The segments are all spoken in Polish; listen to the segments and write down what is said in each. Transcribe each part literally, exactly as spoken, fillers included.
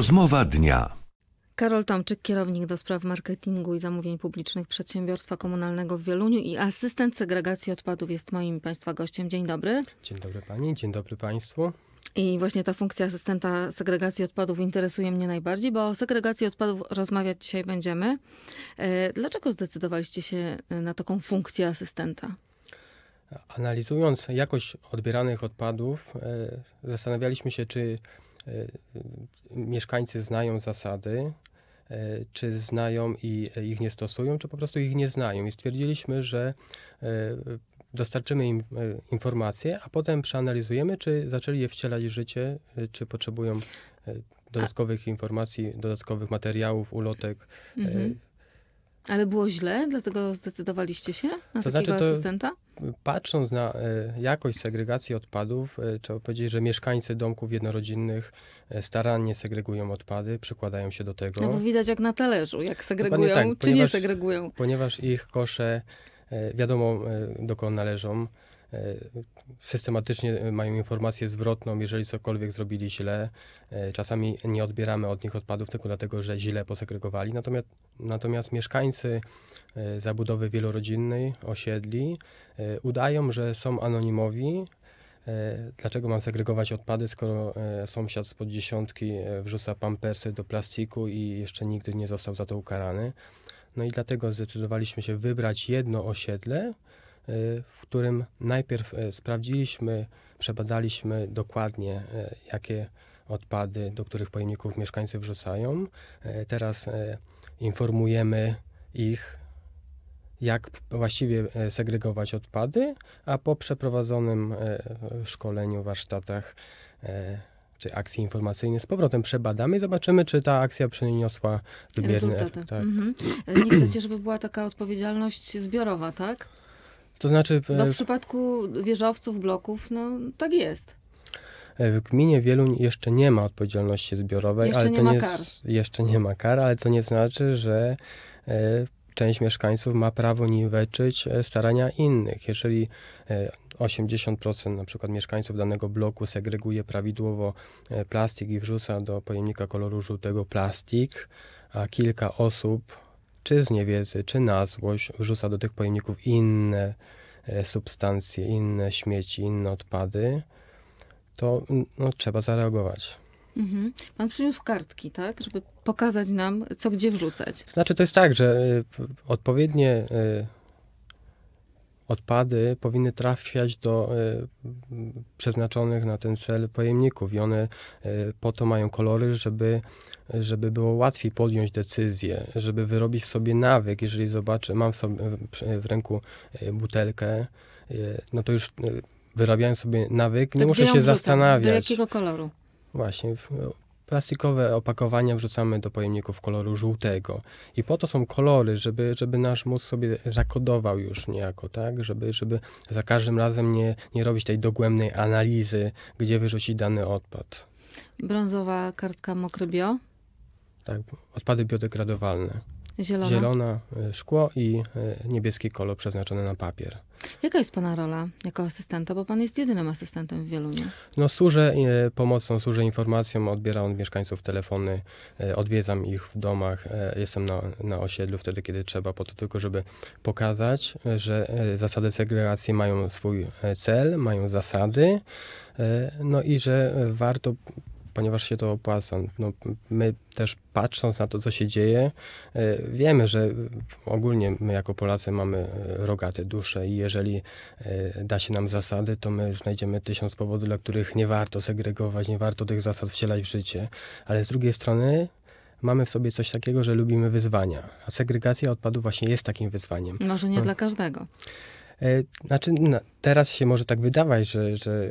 Rozmowa dnia. Karol Tomczyk, kierownik do spraw marketingu i zamówień publicznych Przedsiębiorstwa Komunalnego w Wieluniu i asystent segregacji odpadów jest moim i Państwa gościem. Dzień dobry. Dzień dobry Pani, dzień dobry Państwu. I właśnie ta funkcja asystenta segregacji odpadów interesuje mnie najbardziej, bo o segregacji odpadów rozmawiać dzisiaj będziemy. Dlaczego zdecydowaliście się na taką funkcję asystenta? Analizując jakość odbieranych odpadów, zastanawialiśmy się, czy mieszkańcy znają zasady, czy znają i ich nie stosują, czy po prostu ich nie znają. I stwierdziliśmy, że dostarczymy im informacje, a potem przeanalizujemy, czy zaczęli je wcielać w życie, czy potrzebują dodatkowych informacji, dodatkowych materiałów, ulotek. Mhm. Ale było źle, dlatego zdecydowaliście się na to takiego znaczy, to, asystenta? Patrząc na jakość segregacji odpadów, trzeba powiedzieć, że mieszkańcy domków jednorodzinnych starannie segregują odpady, przykładają się do tego. No bo widać jak na talerzu, jak segregują, tak, czy ponieważ, nie segregują. Ponieważ ich kosze wiadomo dokąd należą. Systematycznie mają informację zwrotną, jeżeli cokolwiek zrobili źle. Czasami nie odbieramy od nich odpadów tylko dlatego, że źle posegregowali. Natomiast, natomiast mieszkańcy zabudowy wielorodzinnej, osiedli udają, że są anonimowi. Dlaczego mam segregować odpady, skoro sąsiad spod dziesiątki wrzuca pampersy do plastiku i jeszcze nigdy nie został za to ukarany. No i dlatego zdecydowaliśmy się wybrać jedno osiedle, w którym najpierw sprawdziliśmy, przebadaliśmy dokładnie, jakie odpady, do których pojemników mieszkańcy wrzucają. Teraz informujemy ich, jak właściwie segregować odpady, a po przeprowadzonym szkoleniu, warsztatach czy akcji informacyjnej z powrotem przebadamy i zobaczymy, czy ta akcja przyniosła wymierny efekt. Tak. Mhm. Nie chcecie, żeby była taka odpowiedzialność zbiorowa, tak? To znaczy... No w przypadku wieżowców, bloków, no tak jest. W gminie Wieluń jeszcze nie ma odpowiedzialności zbiorowej. Jeszcze ale nie to ma nie kar. Jeszcze nie ma kar, ale to nie znaczy, że e, część mieszkańców ma prawo niweczyć starania innych. Jeżeli e, osiemdziesiąt procent na przykład mieszkańców danego bloku segreguje prawidłowo e, plastik i wrzuca do pojemnika koloru żółtego plastik, a kilka osób czy z niewiedzy, czy na złość wrzuca do tych pojemników inne e, substancje, inne śmieci, inne odpady, to no, trzeba zareagować. Mhm. Pan przyniósł kartki, tak? Żeby pokazać nam, co gdzie wrzucać. Znaczy to jest tak, że y, odpowiednie y, odpady powinny trafiać do y, przeznaczonych na ten cel pojemników i one y, po to mają kolory, żeby, żeby było łatwiej podjąć decyzję, żeby wyrobić w sobie nawyk. Jeżeli zobaczę, mam w, sobie, w, w ręku y, butelkę, y, no to już y, wyrabiając sobie nawyk, To nie muszę się wrzucam? zastanawiać. Do jakiego koloru? Właśnie, w, plastikowe opakowania wrzucamy do pojemników koloru żółtego. I po to są kolory, żeby, żeby nasz mózg sobie zakodował już niejako, tak? Żeby, żeby za każdym razem nie, nie robić tej dogłębnej analizy, gdzie wyrzucić dany odpad. Brązowa kartka mokry bio. Tak, odpady biodegradowalne. Zielona. Zielona, szkło i niebieski kolor przeznaczony na papier. Jaka jest pana rola jako asystenta? Bo pan jest jedynym asystentem w Wieluniu. No służę e, pomocą, służę informacją, odbieram od mieszkańców telefony, e, odwiedzam ich w domach, e, jestem na, na osiedlu wtedy, kiedy trzeba, po to tylko, żeby pokazać, e, że e, zasady segregacji mają swój e, cel, mają zasady, e, no i że e, warto, ponieważ się to opłaca. No, my też patrząc na to, co się dzieje, wiemy, że ogólnie my jako Polacy mamy rogate dusze i jeżeli da się nam zasady, to my znajdziemy tysiąc powodów, dla których nie warto segregować, nie warto tych zasad wcielać w życie. Ale z drugiej strony mamy w sobie coś takiego, że lubimy wyzwania. A segregacja odpadów właśnie jest takim wyzwaniem. Może nie no. dla każdego. Znaczy, no, teraz się może tak wydawać, że, że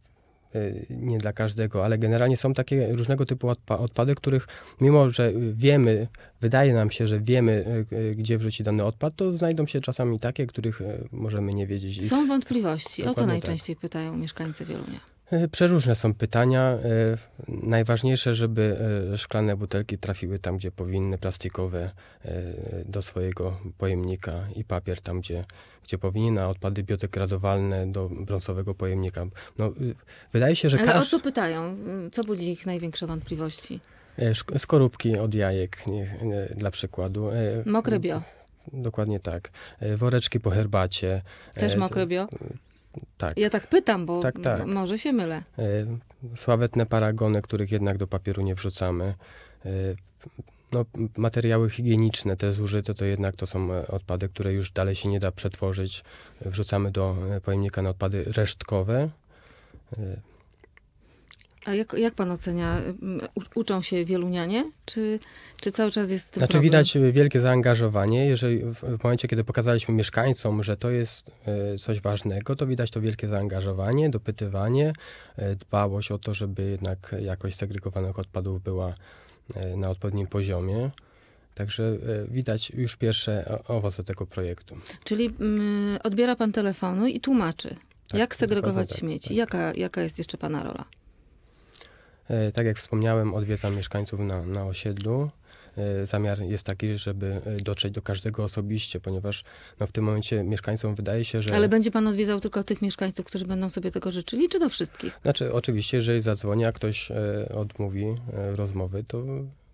nie dla każdego, ale generalnie są takie różnego typu odpa- odpady, których mimo, że wiemy, wydaje nam się, że wiemy, gdzie wrzuci dany odpad, to znajdą się czasami takie, których możemy nie wiedzieć. Są wątpliwości. O co Dokładnie najczęściej tak. pytają mieszkańcy Wielunia? Przeróżne są pytania. Najważniejsze, żeby szklane butelki trafiły tam, gdzie powinny, plastikowe do swojego pojemnika i papier tam, gdzie, gdzie powinien, a odpady biodegradowalne do brązowego pojemnika. No, wydaje się, że Ale każdy... o co pytają? Co budzi ich największe wątpliwości? E, szk- Skorupki od jajek, nie, nie, dla przykładu. E, Mokre bio. Dokładnie tak. E, Woreczki po herbacie. Też E, mokre bio? Tak. Ja tak pytam, bo Tak, tak. może się mylę. E, Sławetne paragony, których jednak do papieru nie wrzucamy. E, No, materiały higieniczne, te zużyte, to jednak to są e, odpady, które już dalej się nie da przetworzyć. Wrzucamy do e, pojemnika na odpady resztkowe. E, A jak, jak pan ocenia? U- Uczą się wielunianie? Czy, czy cały czas jest z tym Znaczy problem? widać wielkie zaangażowanie. Jeżeli w, w momencie, kiedy pokazaliśmy mieszkańcom, że to jest e, coś ważnego, to widać to wielkie zaangażowanie, dopytywanie, e, dbałość o to, żeby jednak jakość segregowanych odpadów była e, na odpowiednim poziomie. Także e, widać już pierwsze o- owoce tego projektu. Czyli mm, odbiera pan telefonu i tłumaczy, Tak, jak segregować dokładnie tak, śmieci. tak. Jaka, jaka jest jeszcze pana rola? E, Tak jak wspomniałem, odwiedzam mieszkańców na, na osiedlu. E, Zamiar jest taki, żeby e, dotrzeć do każdego osobiście, ponieważ no, w tym momencie mieszkańcom wydaje się, że... Ale będzie pan odwiedzał tylko tych mieszkańców, którzy będą sobie tego życzyli, czy do wszystkich? Znaczy, oczywiście, jeżeli zadzwoni, a ktoś e, odmówi e, rozmowy, to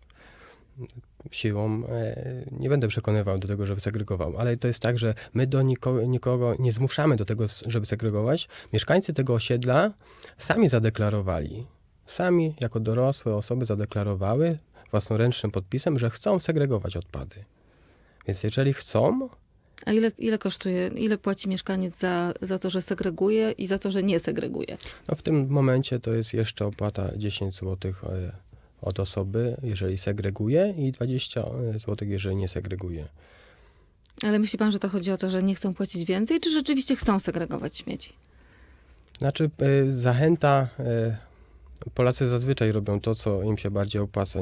siłą e, nie będę przekonywał do tego, żeby segregował. Ale to jest tak, że my do nikogo, nikogo nie zmuszamy do tego, żeby segregować. Mieszkańcy tego osiedla sami zadeklarowali. Sami, jako dorosłe osoby, zadeklarowały własnoręcznym podpisem, że chcą segregować odpady. Więc jeżeli chcą, A ile, ile kosztuje, ile płaci mieszkaniec za, za to, że segreguje i za to, że nie segreguje? no w tym momencie to jest jeszcze opłata dziesięć złotych e, od osoby, jeżeli segreguje, i dwadzieścia złotych, jeżeli nie segreguje. Ale myśli pan, że to chodzi o to, że nie chcą płacić więcej, czy rzeczywiście chcą segregować śmieci? Znaczy, e, zachęta. E, Polacy zazwyczaj robią to, co im się bardziej opłaca.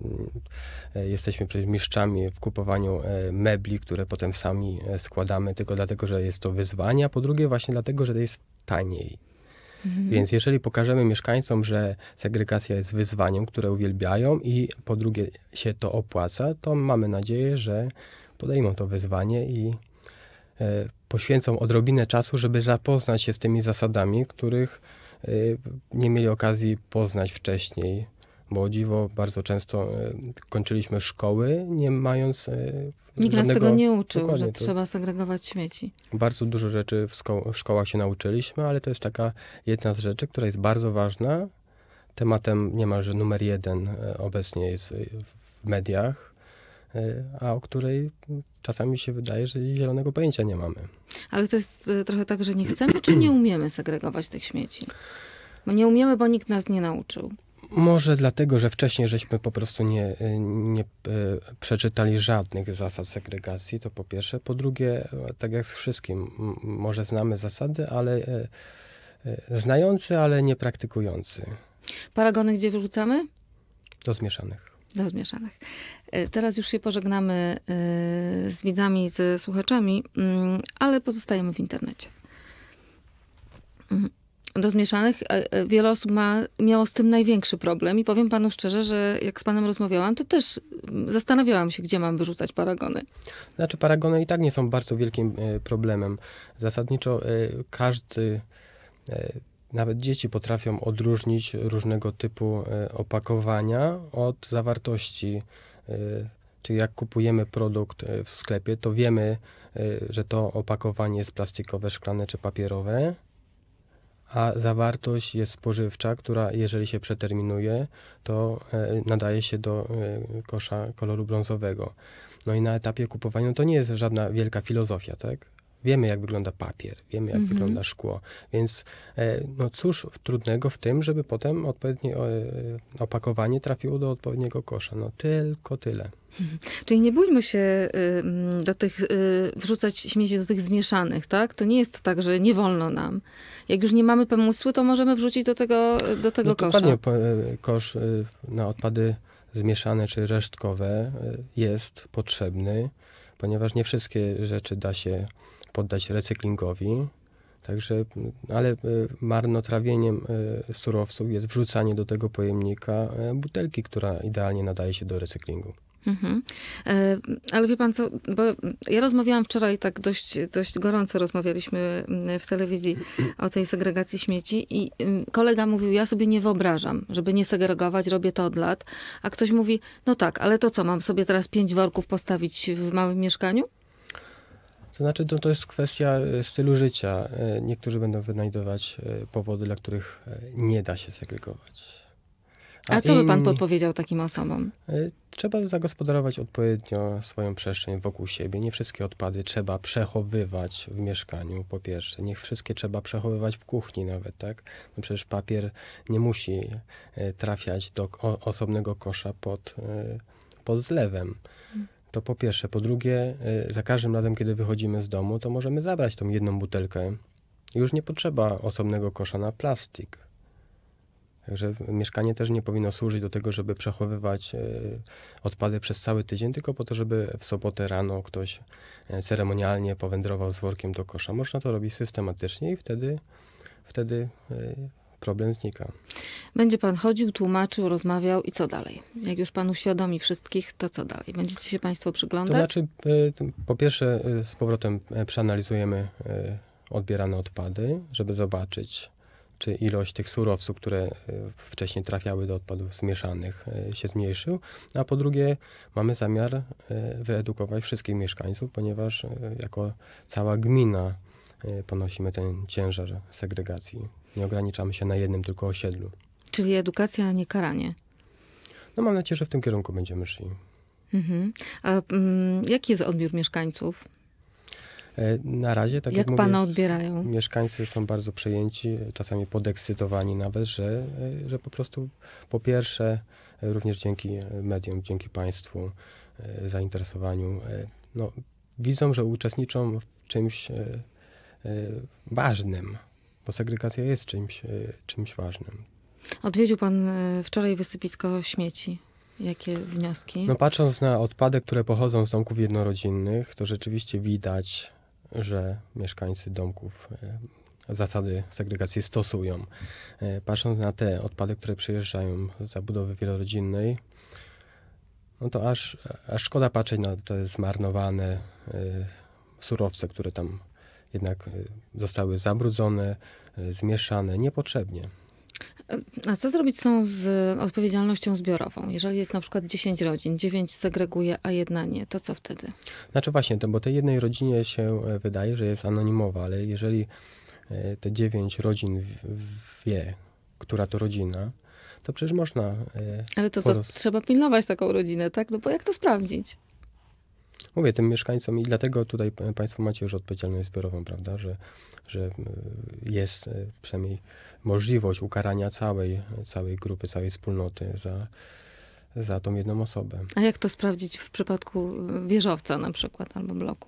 E, Jesteśmy przecież mistrzami w kupowaniu e, mebli, które potem sami e, składamy, tylko dlatego, że jest to wyzwanie, a po drugie właśnie dlatego, że to jest taniej. Mhm. Więc jeżeli pokażemy mieszkańcom, że segregacja jest wyzwaniem, które uwielbiają, i po drugie się to opłaca, to mamy nadzieję, że podejmą to wyzwanie i e, poświęcą odrobinę czasu, żeby zapoznać się z tymi zasadami, których e, nie mieli okazji poznać wcześniej. Bo o dziwo bardzo często e, kończyliśmy szkoły, nie mając e, Nikt nas żadnego... tego nie uczył, Dokładnie, że to- trzeba segregować śmieci. Bardzo dużo rzeczy w, szko- w szkołach się nauczyliśmy, ale to jest taka jedna z rzeczy, która jest bardzo ważna. Tematem niemalże numer jeden e, obecnie jest e, w mediach, e, a o której czasami się wydaje, że zielonego pojęcia nie mamy. Ale to jest e, trochę tak, że nie chcemy, czy nie umiemy segregować tych śmieci? Bo nie umiemy, bo nikt nas nie nauczył. Może dlatego, że wcześniej żeśmy po prostu nie, nie e, przeczytali żadnych zasad segregacji, to po pierwsze. Po drugie, e, tak jak z wszystkim, m- może znamy zasady, ale e, e, znający, ale nie praktykujący. Paragony gdzie wyrzucamy? Do zmieszanych. Do zmieszanych. E, Teraz już się pożegnamy e, z widzami, ze słuchaczami, mm, ale pozostajemy w internecie. Mhm. Do zmieszanych e, e, wiele osób ma, miało z tym największy problem i powiem panu szczerze, że jak z panem rozmawiałam, to też mm, zastanawiałam się, gdzie mam wyrzucać paragony. Znaczy paragony i tak nie są bardzo wielkim e, problemem. Zasadniczo e, każdy, e, nawet dzieci potrafią odróżnić różnego typu e, opakowania od zawartości. E, Czyli jak kupujemy produkt e, w sklepie, to wiemy, e, że to opakowanie jest plastikowe, szklane czy papierowe, a zawartość jest spożywcza, która jeżeli się przeterminuje, to e, nadaje się do e, kosza koloru brązowego. No i na etapie kupowania no to nie jest żadna wielka filozofia, tak? Wiemy, jak wygląda papier, wiemy, jak Mhm. wygląda szkło, więc e, no cóż trudnego w tym, żeby potem odpowiednie e, opakowanie trafiło do odpowiedniego kosza. No tylko tyle. Czyli nie bójmy się y, mm, do tych, y, wrzucać śmieci do tych zmieszanych, tak? To nie jest tak, że nie wolno nam. Jak już nie mamy pomysłu, to możemy wrzucić do tego, do tego No, kosza. dokładnie, po- e, kosz e, na odpady zmieszane czy resztkowe e, jest potrzebny, ponieważ nie wszystkie rzeczy da się poddać recyklingowi. Także, m, ale e, marnotrawieniem e, surowców jest wrzucanie do tego pojemnika e, butelki, która idealnie nadaje się do recyklingu. Mhm. E, Ale wie pan co, bo ja rozmawiałam wczoraj, tak dość, dość gorąco rozmawialiśmy w telewizji o tej segregacji śmieci i ym, kolega mówił, ja sobie nie wyobrażam, żeby nie segregować, robię to od lat, a ktoś mówi, no tak, ale to co, mam sobie teraz pięć worków postawić w małym mieszkaniu? To znaczy, to, to jest kwestia e, stylu życia. E, Niektórzy będą wynajdować e, powody, dla których e, nie da się segregować. A co by pan inni- podpowiedział takim osobom? e, Trzeba zagospodarować odpowiednio swoją przestrzeń wokół siebie. Nie wszystkie odpady trzeba przechowywać w mieszkaniu, po pierwsze. Nie wszystkie trzeba przechowywać w kuchni nawet, tak? No przecież papier nie musi e, trafiać do o, osobnego kosza pod, e, pod zlewem. To po pierwsze. Po drugie, y, za każdym razem, kiedy wychodzimy z domu, to możemy zabrać tą jedną butelkę. Już nie potrzeba osobnego kosza na plastik. Także mieszkanie też nie powinno służyć do tego, żeby przechowywać y, odpady przez cały tydzień, tylko po to, żeby w sobotę rano ktoś y, ceremonialnie powędrował z workiem do kosza. Można to robić systematycznie i wtedy, wtedy y, problem znika. Będzie pan chodził, tłumaczył, rozmawiał i co dalej? Jak już pan uświadomi wszystkich, to co dalej? Będziecie się państwo To przyglądać? znaczy, y, t- po pierwsze, y, z powrotem y, przeanalizujemy y, odbierane odpady, żeby zobaczyć, czy ilość tych surowców, które y, wcześniej trafiały do odpadów zmieszanych, y, się zmniejszył. A po drugie, mamy zamiar y, wyedukować wszystkich mieszkańców, ponieważ y, jako cała gmina y, ponosimy ten ciężar segregacji. Nie ograniczamy się na jednym tylko osiedlu. Czyli edukacja, a nie karanie. No mam nadzieję, że w tym kierunku będziemy szli. Mhm. A mm, jaki jest odbiór mieszkańców? E, Na razie, tak jak, Jak mówię, pana odbierają? mieszkańcy są bardzo przejęci, czasami podekscytowani nawet, że, e, że po prostu po pierwsze e, również dzięki mediom, dzięki państwu, e, zainteresowaniu, e, no, widzą, że uczestniczą w czymś e, e, ważnym, bo segregacja jest czymś, e, czymś ważnym. Odwiedził pan e, wczoraj wysypisko śmieci. Jakie wnioski? No patrząc na odpady, które pochodzą z domków jednorodzinnych, to rzeczywiście widać, że mieszkańcy domków e, zasady segregacji stosują. E, Patrząc na te odpady, które przyjeżdżają z zabudowy wielorodzinnej, no to aż, aż szkoda patrzeć na te zmarnowane e, surowce, które tam jednak e, zostały zabrudzone, e, zmieszane niepotrzebnie. A co zrobić są z odpowiedzialnością zbiorową? Jeżeli jest na przykład dziesięć rodzin, dziewięć segreguje, a jedna nie, to co wtedy? Znaczy właśnie, to, bo tej jednej rodzinie się e, wydaje, że jest anonimowa, ale jeżeli e, te dziewięć rodzin w- wie, która to rodzina, to przecież można... e, Ale to, to Poroz- trzeba pilnować taką rodzinę, tak? No bo jak to sprawdzić? Mówię tym mieszkańcom i dlatego tutaj p- państwo macie już odpowiedzialność zbiorową, prawda, że, że e, jest e, przynajmniej możliwość ukarania całej, całej grupy, całej wspólnoty za, za tą jedną osobę. A jak to sprawdzić w przypadku wieżowca na przykład albo bloku?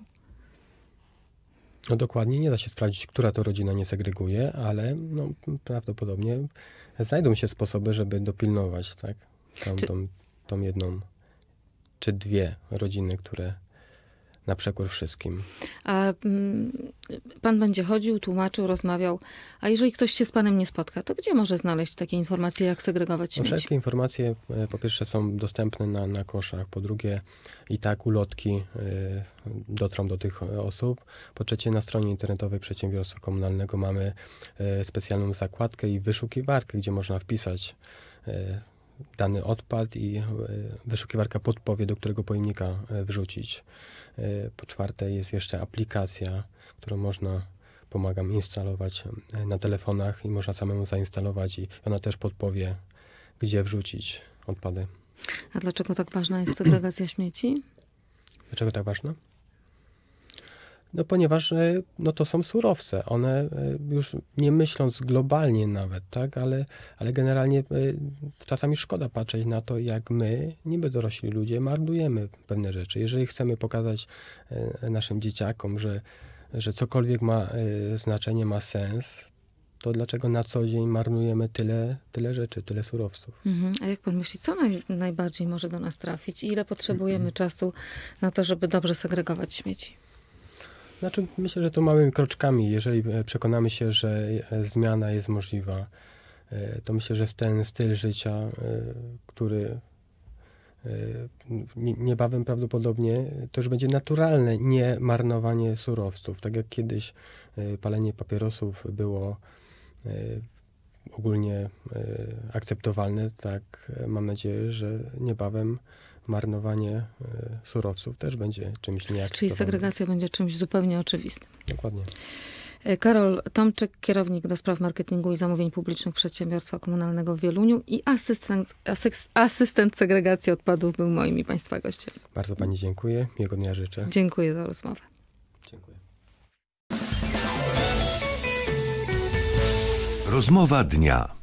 No dokładnie nie da się sprawdzić, która to rodzina nie segreguje, ale no, prawdopodobnie znajdą się sposoby, żeby dopilnować, tak? Tą, Czy- tą, tą jedną czy dwie rodziny, które na przekór wszystkim. A mm, pan będzie chodził, tłumaczył, rozmawiał. A jeżeli ktoś się z panem nie spotka, to gdzie może znaleźć takie informacje, jak segregować No, śmieci? wszelkie informacje e, po pierwsze są dostępne na, na koszach, po drugie i tak ulotki e, dotrą do tych osób. Po trzecie na stronie internetowej Przedsiębiorstwa Komunalnego mamy e, specjalną zakładkę i wyszukiwarkę, gdzie można wpisać e, dany odpad i e, wyszukiwarka podpowie, do którego pojemnika e, wrzucić. E, Po czwarte jest jeszcze aplikacja, którą można, pomagam instalować e, na telefonach i można samemu zainstalować i ona też podpowie, gdzie wrzucić odpady. A dlaczego tak ważna jest segregacja śmieci? Dlaczego tak ważne? No ponieważ e, no to są surowce. One e, już nie myśląc globalnie nawet, tak, ale, ale generalnie e, czasami szkoda patrzeć na to, jak my, niby dorośli ludzie, marnujemy pewne rzeczy. Jeżeli chcemy pokazać e, naszym dzieciakom, że, że cokolwiek ma e, znaczenie, ma sens, to dlaczego na co dzień marnujemy tyle, tyle rzeczy, tyle surowców? Mhm. A jak pan myśli, co naj, najbardziej może do nas trafić? I ile potrzebujemy czasu na to, żeby dobrze segregować śmieci? Znaczy, myślę, że to małymi kroczkami. Jeżeli e, przekonamy się, że e, zmiana jest możliwa, e, to myślę, że ten styl życia, e, który, niebawem prawdopodobnie to już będzie naturalne nie marnowanie surowców. Tak jak kiedyś palenie papierosów było ogólnie akceptowalne, tak mam nadzieję, że niebawem marnowanie surowców też będzie czymś nieakceptowalnym. Czyli segregacja będzie czymś zupełnie oczywistym. Dokładnie. Karol Tomczyk, kierownik do spraw marketingu i zamówień publicznych Przedsiębiorstwa Komunalnego w Wieluniu i asystent, asys, asystent segregacji odpadów był moim i Państwa gościem. Bardzo Pani dziękuję. Miłego dnia życzę. Dziękuję za rozmowę. Dziękuję. Rozmowa dnia.